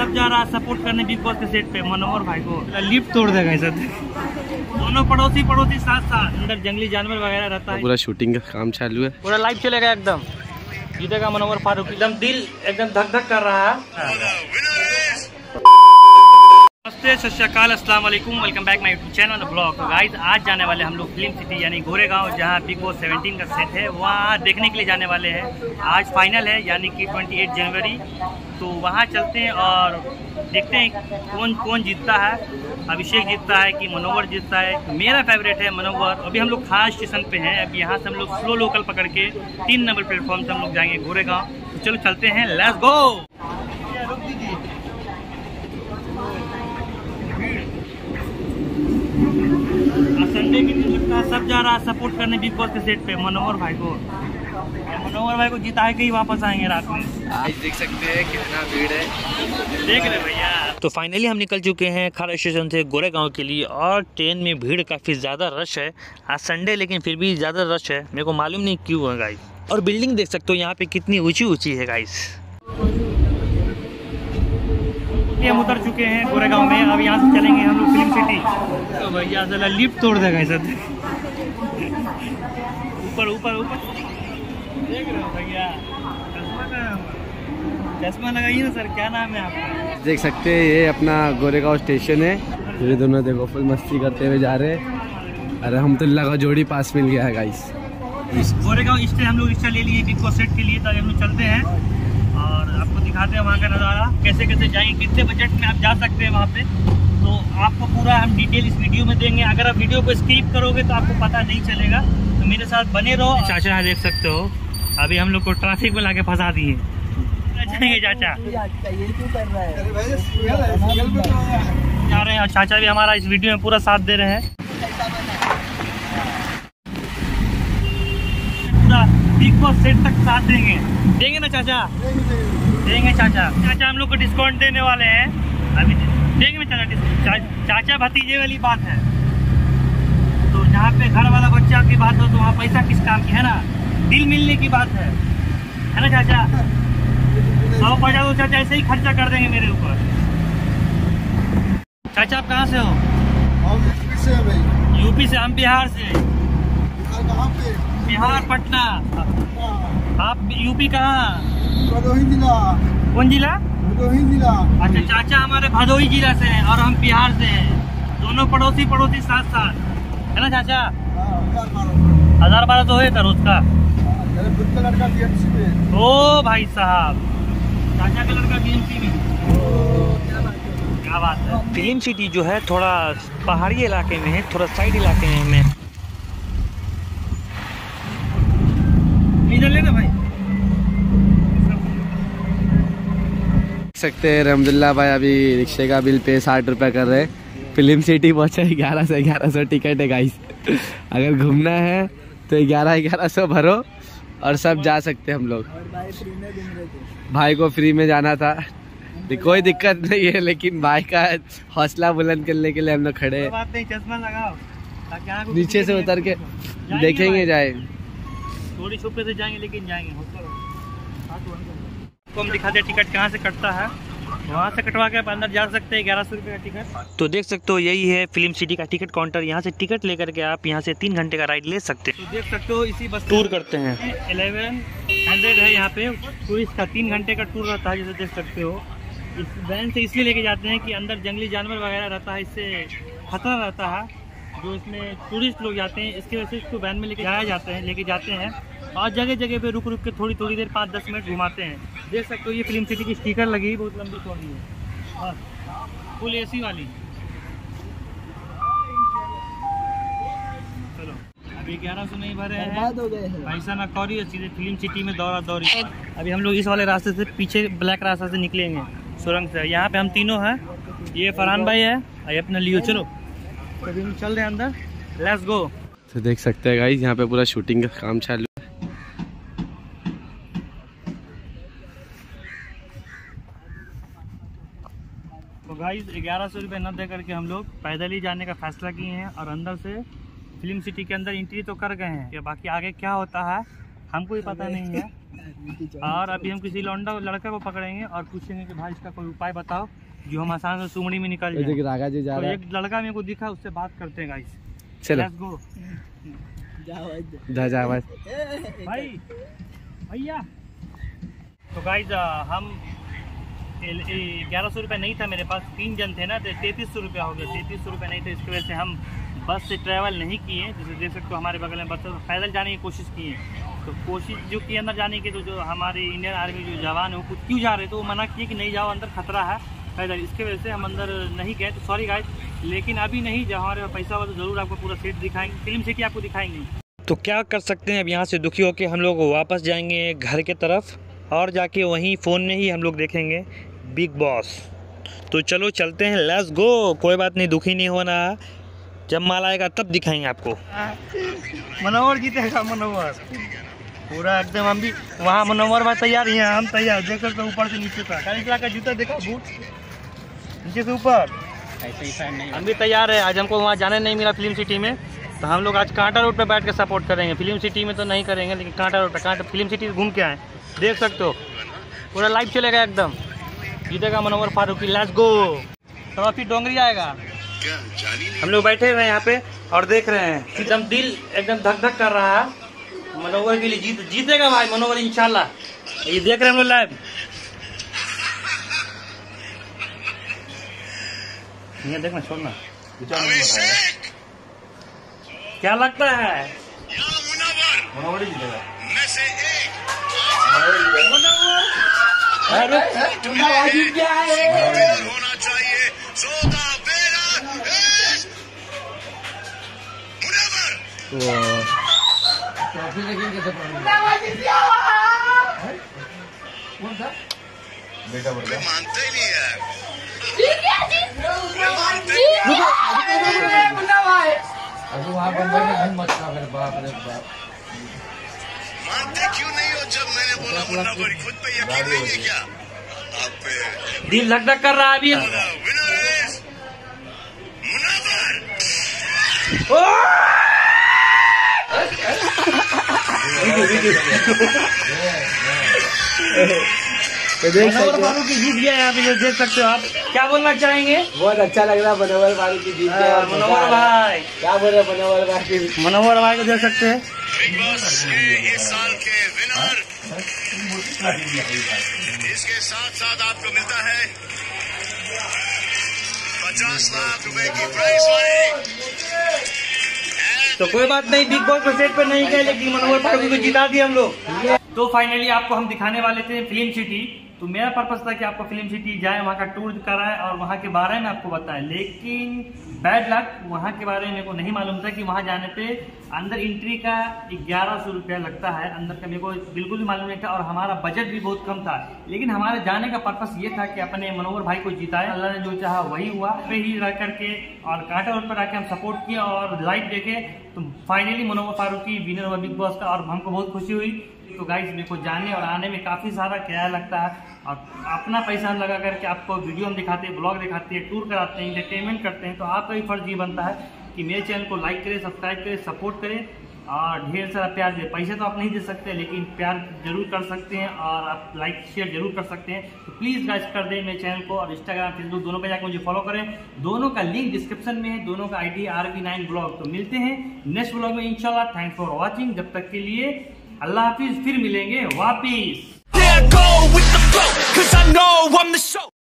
सब जा रहा है सपोर्ट करने बिग बॉस के सेट पे मनोहर भाई को लिफ्ट तोड़ देगा ऐसा। दोनों पड़ोसी साथ साथ अंदर जंगली जानवर वगैरह रहता है। पूरा शूटिंग का काम चालू है, पूरा लाइव चलेगा एकदम। जीतेगा मनोहर फारूक। एकदम दिल एकदम धक धक कर रहा है। नमस्ते, सत श्री अकाल, अस्सलाम वालेकुम, welcome back my YouTube channel vlog. तो गाइस आज जाने वाले हम लोग फिल्म सिटी यानी गोरेगांव, जहां बिग बॉस 17 का सेट है, वहां देखने के लिए जाने वाले हैं। आज फाइनल है यानी कि 28 जनवरी। तो वहां चलते हैं और देखते हैं कौन जीतता है। अभिषेक जीतता है कि मनोहर जीतता है। मेरा फेवरेट है मनोहर। अभी हम लोग खास स्टेशन पे हैं। अब यहाँ से हम लोग स्लो लोकल पकड़ के 3 नंबर प्लेटफॉर्म से हम लोग जाएंगे गोरेगांव। तो चलो चलते हैं, लेट्स गो। संडे के दिन लगता है सब जा रहा है सपोर्ट करने बिग बॉस के सेट पे मनोहर भाई को। मनोहर भाई को जिता है कि वापस आएंगे रात में। आज देख सकते हैं कितना भीड़ है, देख रहे भैया। तो फाइनली हम निकल चुके हैं खारा स्टेशन से गोरेगांव के लिए और ट्रेन में भीड़ काफ़ी ज़्यादा रश है। आज संडे लेकिन फिर भी ज़्यादा रश है, मेरे को मालूम नहीं क्यों है गाइस। और बिल्डिंग देख सकते हो यहाँ पे कितनी ऊंची है गाइस। हम उतर चुके हैं गोरेगांव में। अब यहाँ से चलेंगे हम लोग फिल्म सिटी। तो भैया जरा लिफ्ट तोड़ देगा ऐसा। ऊपर देख रहे हो भैया, चश्मा लगाइए ना सर। क्या नाम है आपका? देख सकते हैं ये अपना गोरेगांव स्टेशन है। ये दोनों देखो फुल मस्ती करते हुए जा रहे हैं। अरे हमतुल्लाह का जोड़ी पास मिल गया है गाइस। गोरेगांव स्टे हम लोग रिक्शा ले लिए बिग बॉस सेट के लिए। तो हम लोग चलते हैं और आपको दिखाते हैं वहाँ का नज़ारा, कैसे जाएंगे, कितने बजट में आप जा सकते हैं वहाँ पे। तो आपको पूरा हम डिटेल इस वीडियो में देंगे। अगर आप वीडियो को स्किप करोगे तो आपको पता नहीं चलेगा। तो मेरे साथ बने रहो। चाचा यहाँ देख सकते हो, अभी हम लोग को ट्रैफिक में लाके फंसा दिए। जाएंगे चाचा, जा रहे हैं। और चाचा भी हमारा इस वीडियो में पूरा साथ दे रहे हैं। पूरा बिग बॉस सेट तक साथ देंगे ना चाचा? देंगे चाचा हम लोग को डिस्काउंट देने वाले हैं। अभी देंगे ना चाचा भतीजे वाली बात है। तो जहाँ पे घर वाला बच्चा की बात हो तो वहाँ पैसा किस काम की है ना, दिल मिलने की बात है ना चाचा? 100 तो चाचा ऐसे ही खर्चा कर देंगे मेरे ऊपर। चाचा आप कहाँ से हो? हम यूपी से हैं भाई। यूपी से? हम बिहार से। कहाँ पे? बिहार पटना। आप यूपी कहाँ? भदोही जिला। कौन जिला? भदोही जिला। अच्छा, चाचा हमारे भदोही जिला से हैं और हम बिहार से हैं। दोनों पड़ोसी साथ साथ है ना चाचा? 1012 तो है रोज का। लड़का बीएमसी में। ओ भाई साहब, चाचा का लड़का बीएमसी में। क्या बात है। फिल्म सिटी जो है थोड़ा पहाड़ी इलाके में है, थोड़ा साइड इलाके में हमें। इधर लेना भाई। देख सकते हैं रहमतुल्लाह भाई अभी रिक्शे का बिल पे 60 रुपये कर रहे हैं। फिल्म सिटी पहुंचा 1100 टिकट है गाइस। अगर घूमना है तो 1100 भरो और सब जा सकते हैं हम लोग। भाई को फ्री में जाना था, कोई दिक्कत नहीं है, लेकिन भाई का हौसला बुलंद करने के लिए हम लोग खड़े हैं। बात नहीं, चश्मा लगाओ। नीचे से उतर के देखेंगे, जाए थोड़ी छुपे से जाएंगे लेकिन जाएंगे। तो हम दिखाते हैं टिकट कहाँ से कटता है। वहाँ से कटवा के आप अंदर जा सकते हैं। 1100 रुपये का टिकट। तो देख सकते हो यही है फिल्म सिटी का टिकट काउंटर। यहाँ से टिकट लेकर के आप यहाँ से 3 घंटे का राइड ले सकते हैं। तो देख सकते हो इसी बस टूर करते हैं। 1100 है यहाँ पे टूरिस्ट का। 3 घंटे का टूर रहता है, जैसे देख सकते हो। इस वैन से इसलिए लेके जाते हैं कि अंदर जंगली जानवर वगैरह रहता है, इससे खतरा रहता है जो इसमें टूरिस्ट लोग जाते हैं। इसकी वजह से इसको वैन में लेके जाते हैं और जगह जगह पे रुक के थोड़ी देर 5-10 मिनट घुमाते हैं। देख सकते हो ये फिल्म सिटी की स्टिकर लगी, बहुत लंबी चौड़ी है और फुल एसी वाली। चलो अभी 1100 नहीं भरे हैं, पैसा ना कौड़ी, सीधे फिल्म सिटी में दौड़ी। अभी हम लोग इस वाले रास्ते से पीछे ब्लैक रास्ता से निकलेंगे सुरंग से। यहाँ पे हम तीनों हैं, ये फरहान भाई है और ये अपना लियो। चलो अभी हम चल रहे हैं अंदर, लेट्स गो। तो देख सकते हैं गाइस यहाँ पे पूरा शूटिंग का काम चालू है। तो गाइस 1100 रुपये न दे करके हम लोग पैदल ही जाने का फैसला किए हैं और अंदर से फिल्म सिटी के अंदर एंट्री तो कर गए हैं। बाकी आगे क्या होता है हमको भी पता नहीं है। और अभी हम किसी लड़का को पकड़ेंगे और पूछेंगे कि भाई इसका कोई उपाय बताओ जो हम आसान से सुमड़ी में निकल जाए। रागा जी जा तो रहा एक लड़का मेरे को दिखा, उससे बात करते हैं गाइस। चलो लेट्स गो। जा भाई भैया। तो गाइस हम 1100 रुपये नहीं था मेरे पास, 3 जन थे ना, तो 3300 रुपया हो गया। 3300 रुपये नहीं थे, इसकी वजह से हम बस से ट्रैवल नहीं किए। जैसे देख सकते हो हमारे बगल में बस पैदल जाने की कोशिश किए। तो कोशिश जो की अंदर जाने की, तो जो हमारी इंडियन आर्मी जो जवान है वो कुछ क्यों जा रहे, तो वो मना किए कि नहीं जाओ, अंदर खतरा है पैदल। इसके वजह से हम अंदर नहीं गए। तो सॉरी गाइस, लेकिन अभी नहीं, जब हमारे पास पैसा होगा तो ज़रूर आपको पूरा सेट दिखाएंगे, फिल्म सिटी आपको दिखाएंगे। तो क्या कर सकते हैं, अब यहाँ से दुखी होकर हम लोग वापस जाएंगे घर के तरफ और जाके वहीं फ़ोन में ही हम लोग देखेंगे बिग बॉस। तो चलो चलते हैं, लेट्स गो। कोई बात नहीं, दुखी नहीं होना, जब माल आएगा तब दिखाएंगे आपको। मनोहर जीतेगा, मनोहर पूरा एकदम। हम भी वहाँ मनोहर भाई तैयार ही हैं, हम तैयार। देख सकते ऊपर से नीचे तक, काला का जूता देखा, बूट नीचे से ऊपर, हम भी तैयार है। आज हमको वहाँ जाने नहीं मिला फिल्म सिटी में, तो हम लोग आज कांटा रोड पे बैठ के सपोर्ट करेंगे। फिल्म सिटी में तो नहीं करेंगे, लेकिन कांटा रोड पे, कांटा फिल्म सिटी घूम के आए। देख सकते हो पूरा लाइव चलेगा एकदम। जीतेगा मनोहर फारूकी, लेट्स गो। तो फिर डोंगरी आएगा। हम लोग बैठे हुए हैं यहाँ पे और देख रहे हैं, एकदम दिल एकदम धक धक कर रहा है। मनोहर के लिए जीतेगा भाई मनोहर, इंशाल्लाह। ये देख रहे हैं हम लोग लाइव। ये देखना, छोड़ना। क्या लगता है मनोहर जीतेगा? होना चाहिए बेटा मानते ही नहीं यार। अभी वहाँ बम्बई में घूम मत खा, बाप रे बाप। मानते क्यों नहीं हो? जब मैंने बोला मुन्ना भाई, खुद पे यकीन नहीं है क्या आप पे? दिल धक धक कर रहा है अभी। मनोहर फारूकी जीत गया है, अभी देख सकते हो आप। क्या बोलना चाहेंगे? बहुत अच्छा लग रहा है मनोहर फारूकी जीत गया। मनोहर भाई क्या बोल रहे मनोहर भाई? मनोहर भाई को देख सकते हैं, बिग बॉस के इस साल के विनर। इसके साथ साथ आपको मिलता है 50 लाख रुपए की प्राइज मनी। तो कोई बात नहीं, बिग बॉस को सेट पर नहीं गए, लेकिन मनोहर फारूकी को जिता दिया हम लोग। तो फाइनली आपको हम दिखाने वाले थे फिल्म सिटी। तो मेरा पर्पस था कि आपको फिल्म सिटी जाए, वहाँ का टूर कराएं और वहाँ के बारे में आपको बताएं। लेकिन बैड लक, वहाँ के बारे में मेरे को नहीं मालूम था कि वहाँ जाने पे अंदर एंट्री का 1100 रुपया लगता है। अंदर का मेरे को बिल्कुल भी मालूम नहीं था और हमारा बजट भी बहुत कम था। लेकिन हमारे जाने का पर्पस ये था कि अपने मनोहर भाई को जिताए। अल्लाह ने जो चाहा वही हुआ। पे ही रह करके और कांटा रोड पर आके हम सपोर्ट किए और लाइव देखे, तो फाइनली मनोहर फारूकी विनर हुआ बिग बॉस का और हमको बहुत खुशी हुई। तो गाइस, मेरे को जाने और आने में काफ़ी सारा किराया लगता है और अपना पैसा लगा करके आपको वीडियो हम दिखाते हैं, ब्लॉग दिखाते हैं, टूर कराते हैं, एंटरटेनमेंट करते हैं। तो आपका भी फर्ज ये बनता है कि मेरे चैनल को लाइक करें, सब्सक्राइब करें, सपोर्ट करें और ढेर सारा प्यार दें। पैसे तो आप नहीं दे सकते, लेकिन प्यार जरूर कर सकते हैं और आप लाइक शेयर जरूर कर सकते हैं। तो प्लीज़ गाइस कर दें मेरे चैनल को और इंस्टाग्राम फेसबुक दोनों पे जाकर मुझे फॉलो करें। दोनों का लिंक डिस्क्रिप्शन में है, दोनों का ID RB9 ब्लॉग। तो मिलते हैं नेक्स्ट ब्लॉग में इंशाल्लाह। Thanks for watching. जब तक के लिए अल्लाह हाफिज, फिर मिलेंगे वापिस।